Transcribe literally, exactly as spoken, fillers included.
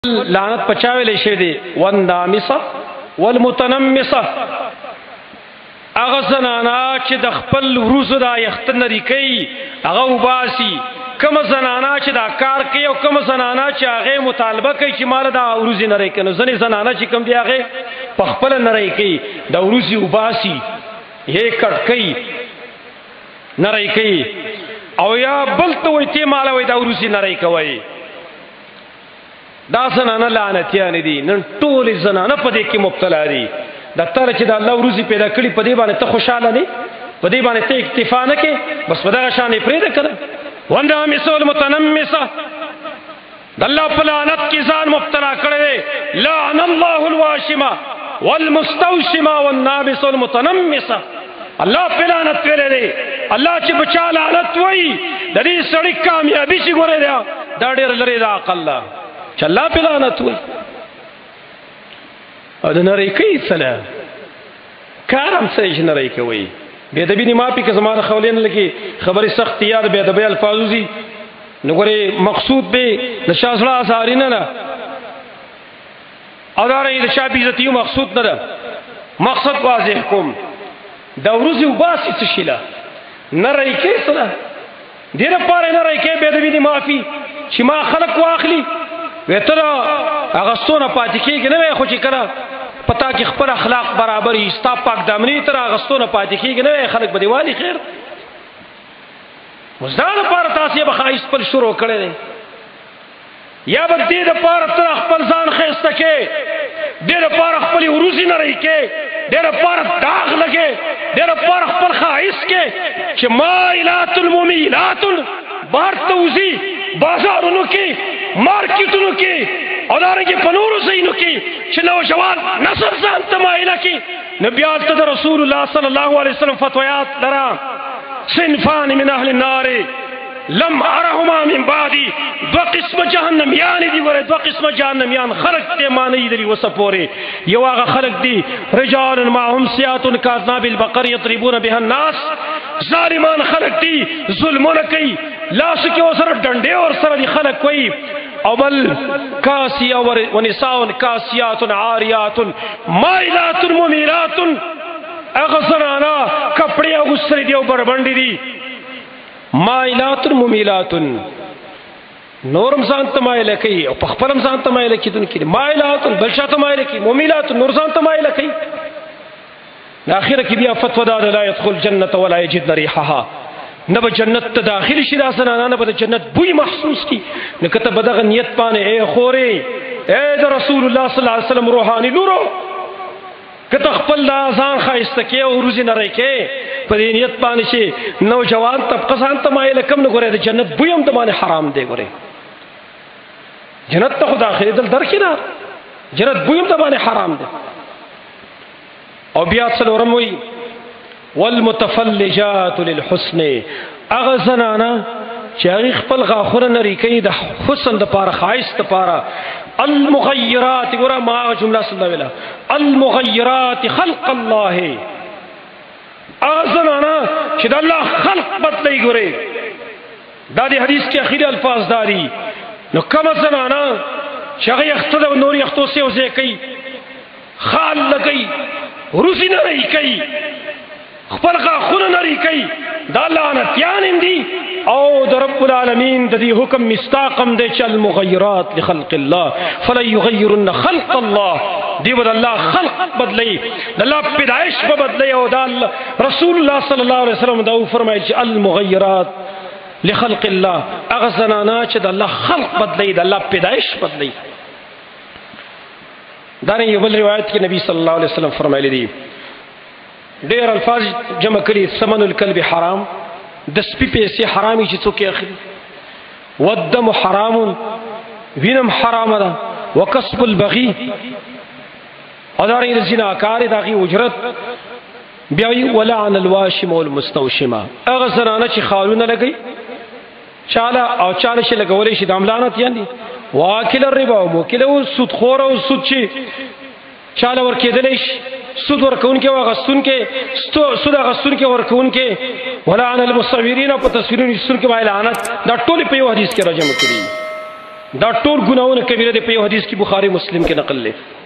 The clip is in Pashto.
لعنت پچاویلې شوی دی والنامصه والمتنمصه هغه زنانا چې د خپل وروزو دا یخته نری کوي هغه وباسي، کوم زنانا چې دا کار کوي او کوم زنانا چې هغه مطالبه کوي چې مال دا وروزي نری کوي. ځنې زنانا چې کوم دی هغه په خپل نری کوي دا وروزي وباسي یې کټ کوي نری کوي او یا بل ته وایي ته مال وایي دا وروزي نری کوي. دا زنانه لعنتیان دي، نن ټول زنانه په دې کې مبتلا دي. د تر چې د الله وروزي پیدا کړي په دې باندې ته خوشاله نه، په دې باندې ته اکتفا نه کې، بس په دغه شان یې پرېږده که نه. والنامصه والمتنمصه د الله په لعنت کې ځان مبتلا کړی دی. لعن الله الواشمه والمستوشمه والنامصه والمتنمصه. الله په لعنت ویلی دی. الله چې بچا لعنت وایي د دې سړي کامیابي چې ګورې دی دا ډېر لرې د عقل ده چې الله په لعنت وایي. او د نری کوي سله کار هم څه چې نری کوي بې ادبي دې معافي که زما د خولې نه لګي خبرې سختې یا د بې ادبۍ الفاظ وځي نو ګورې مقصود به د چا زړه ازاري نه ده او دارنګې د چا بې عزتي مقصود نه ده. مقصد واضح کوم دا وروځې وباسي څه شي له نری کوي څه ده دې دپاره یې نری کوي بې ادبي دې معافي چې ما خلق واخلي وی ته د اغستو نه پاتې کېږي نه وی خو چې کله په تا کې خپل اخلاق برابر وي ستا پاک دامني تر اغستو نه پاتې کېږي نه وی خلک به دې والي خیر. اوس دا دپاره تاسې به ښایست خپل شروع کړی دی یا به دې دپاره ته خپل ځان ښایسته کې دې دپاره خپلې وروځې نری کې دې دپاره داغ لګې دې دپاره خپل ښایست کې چې مایلات الممیلات بهر ته وځي بازارونو کې مارکیټونو کې او دارنګې په نورو ځایونو کې چې نوجوان نسل ځان ته مایله کړي. نو بیا هلته د رسول الله صلی الله علیه وسلم فتویات لره صنفان من اهل النار لم ارهما من بعدي دو قسم جهنميان دي ګوره دو قسم جهنميان خلق ته معنی دي وسه پورې. یو هغه خلق دي رجال معهم سيات كاذناب البقر يضربون بها الناس، ظالمان خلق دي ظلمونه کوي لاس کې وسره ډنډې ور سره دي خلق کوي. او بل کاسیا ونساء کاسیات عاریات مائلات ممیلات هغه زنانا کپڑے اغوستلي دي او بربنډې دي مائلات ممیلات نورم ځان ته مایله کوي او په خپل هم ځان ته مایله کېدونکي دي. مائلات بل شاته مایله کوي ممیلات نور ځان ته مایله کوي. د اخره کې بیا فتوا دا لا يدخل جنت ولا يجد ريحها، نه به جنت ته داخل شي دا زنانه نه به د جنت بوی محسوس کی. نو که ته به دغه نیت باندې ای خورې ای د رسول الله صلی الله علیه وسلم روحاني لورو که ته خپل دا ځان ښایسته کې او روزي نری کې په دې نیت باندې چې نوجوان طبقه ځان ته مایله کم نه ګورې د جنت بوی هم د باندې حرام دی. ګورې جنت ته خو داخلېدل درکنار جنت بوی هم د باندې حرام دی. او بیا څلورم وایي والمتفلجات للحسن اغه زنانا چې هغه خپل غاخونه نری کوي د حسن د پاره خایست د پاره. المغیرات ګوره ما جمله سمه ویله المغیرات خلق الله اغه زنانا چې د الله خلق بدلی. ګوره دا د حدیث کې اخیری الفاظ داري. نو کومه زنانا چې هغه یخته د نور یختو سه وځي کوي خال لګي روزي نری کوي خپل غاخونه نری کوي دا لعنتیان هم دي او د رب العالمین د دې حکم مستاقم دی چې المغیرات لخلق الله فلا یغیرن خلق الله. دی به د الله خلق بدلی د الله پیدایش به بدلی. او دا رسول الله صلی الله علیه وسلم دا فرمایي چې المغیرات لخلق الله هغه زنانا چې د الله خلق بدلی د الله پیدایش بدلی. دا نه یو بل روایت کې نبی صلی الله علیه وسلم فرمایلی دي ډېر الفاظ جمع کړي. ثمن الكلب حرام د سپي پیسې حرامي چې څوک اخلي. والدم حرام وینم حرام ده. وکسب البغي او دارنګه د زناکار د هغې اجرت. بیا وایي ولعن الواشم والمستوشمه هغه زنانه چې خالونه لګوي چاله او چاله چې لګولی شي دا هم لعنتیان دي. واکل الربا او موکل او سودخور او سود چې چاله ورکېدلی شي سود ورکوونکي او اغستونکي سود اغستونکي ورکوونکي. ولعن المصورین په تصویرونو ایستونکي باندې لعنت. دا ټول په یو حدیث کې راجمع کړي. دا ټول ګناونه کبیره دی په یو حدیث کې بخاری مسلم کې نقل لې